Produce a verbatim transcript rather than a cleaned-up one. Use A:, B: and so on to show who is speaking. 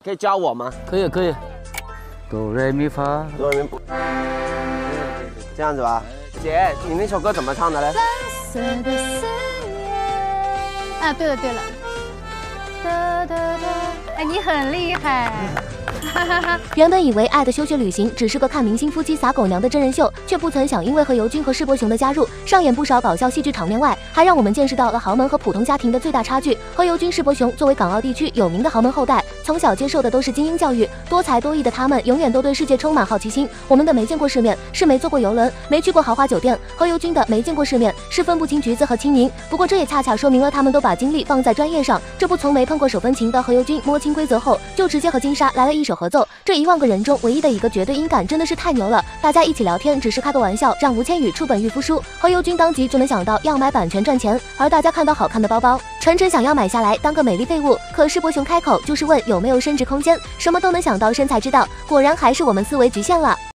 A: 可以教我吗？
B: 可以可以。哆来咪发，
A: 哆来咪，这样子吧。姐，你那首歌怎么唱的嘞？
C: 蓝色的思念。啊，对了对了。哒哒哒，哎，你很厉害。
D: 原本以为《爱的休学旅行》只是个看明星夫妻撒狗粮的真人秀，却不曾想因为何猷君和世伯雄的加入，上演不少搞笑戏剧场面外，还让我们见识到了豪门和普通家庭的最大差距。何猷君、世伯雄作为港澳地区有名的豪门后代，从小接受的都是精英教育，多才多艺的他们永远都对世界充满好奇心。我们的没见过世面是没坐过游轮，没去过豪华酒店；何猷君的没见过世面是分不清橘子和青柠。不过这也恰恰说明了他们都把精力放在专业上。这不，从没碰过手风琴的何猷君摸清规则后，就直接和金莎来了一手合奏。这一万个人中唯一的一个绝对音感真的是太牛了！大家一起聊天只是开个玩笑，让吴千语出本御夫书，何猷君当即就能想到要买版权赚钱，而大家看到好看的包包，纯纯想要买下来当个美丽废物。可世伯雄开口就是问有没有升值空间，什么都能想到身材之道，果然还是我们思维局限了。